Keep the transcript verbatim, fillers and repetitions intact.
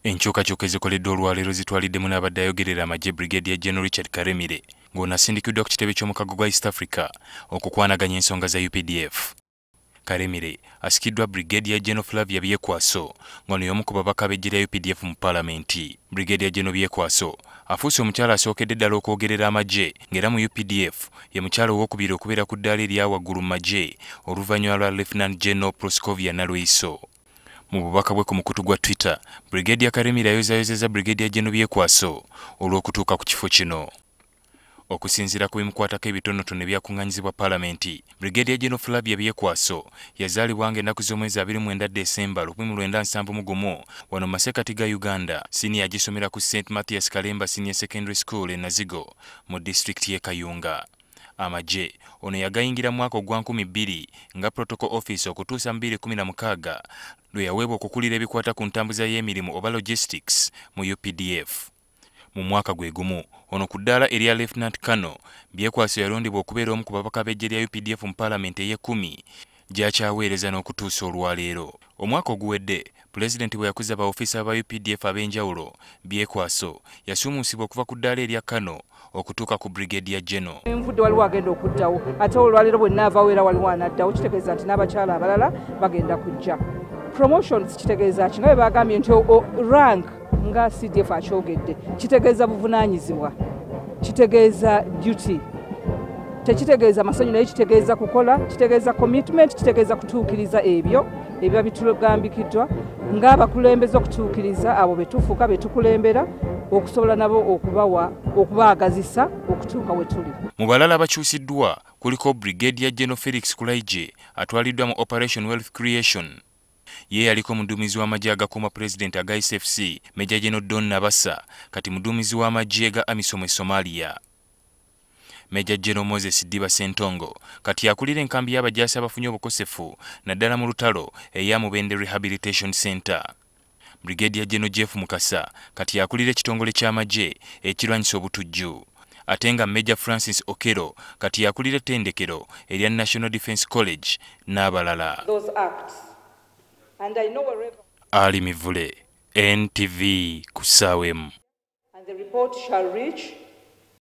Enkyukakyuka ezikoleddwa olwaleero zitwaliddemu n'abadde ayogerera amagye Brig.Gen Richard Karemire ng'ono asindikiddwa ku kitebe ky'omukago gwa East Africa okukwanaganya ensonga za U P D F. Karemire asikiddwa Brig.Gen Flavia Byekwaso ng'ono y'omu ku babaka b'eggye lya U P D F mu Paalamenti. Brig.Gen Byekwaso afuuse omukyala asookedde ddala okwogerera amagye ng'era mu U P D F ye mukyala ow'okubiri okubeera ku ddaala erya waggulu mu magye oluvannyuma lwa Lieutenant General Proscovia Nalweyiso. Mu bubaka bwe ku mukutu gwa Twitter, Brigadier Karemire ayozaayozezza Brig.Gen Byekwaso olw'okutuuka ku kifo kino. Okusinziira ku bimukwatako ebitonotono ebyakuŋŋaanyizibwa Paalamenti, Brig.Gen Flavia Byekwaso yazaalibwa ng'ennaku z'omwezi abiri mu mwenda Desemba lukumi mu lwenda nsanvu mu gumu wano mu masekkati ga Uganda. Siniya agisomera ku Saint Mathias Kalemba Senior Secondary School e Nazigo mu disitulikiti y'e Kayunga. Amagye ono yagayingira mu mwaka ogwa nkumi bbiri nga protocol office okutuusa mu bbiri kumi na mukaaga lwe yaweebwa okukulira ebikwata ku ntambuza y'emirimu oba logistics mu U P D F. Mu mwaka gwe gumu ono ku ddaala erya Lieutenant Colonel Byekwaso yalondebwa okubeera omu ku babaka b'eggye lya U P D F mu Paalamenti ey'ekkumi gy'akyaweereza n'okutuusa olwaleero. Omwaka oguwedde Pulezidenti bwe yakuza baofiisa ba U P D F ab'enjawulo, Byekwaso yasuumuusibwa okuva ku ddaala erya Kano okutuuka ku Brigadier General. Envudde waliwo agenda okuddawo ate olwaleero bwe nnaavaawo era waliwo anaddawo, kitegeeza nti n'abakyala abalala bagenda kujja. Promotions kitegeeza ki nga bwe bagambye nti rank nga C D F akyogedde, kitegeeza buvunaanyizibwa, kitegeeza duty, tekitegeeza masanyu naye kitegeeza kukola, kitegeeza commitment, kitegeeza kutuukiriza ebyo ebiba bitugambikiddwa ng'abakulembeze okutuukiriza abo betufuuka betukulembera okusobola nabo okubawa okubaagazisa okutuuka we tuli. Mu balala abakyusiddwa kuliko Brigadier Felix Kulaije atwaliddwa mu Operation Wealth Creation. Ye yaliko muduumizi w'amagye agakuuma Pulezidenti aga S F C Major General Don Nabassa, kati muduumizi w'amagye ga AMISOM e Somalia. Major General Moses Diba Sentongo kati akulira enkambi y'abajaasi abafunye obukosefu naddala mu lutalo eya Mubende Rehabilitation Center. Brigadier General Jeff Mukasa kati akulira ekitongole ky'amagye ekirwanyisa obutujju. Ate nga Major Francis Okero kati akulira ettendekero erya National Defence College n'abalala. Ali Mivule, N T V ku ssaawa emu. And the report shall reach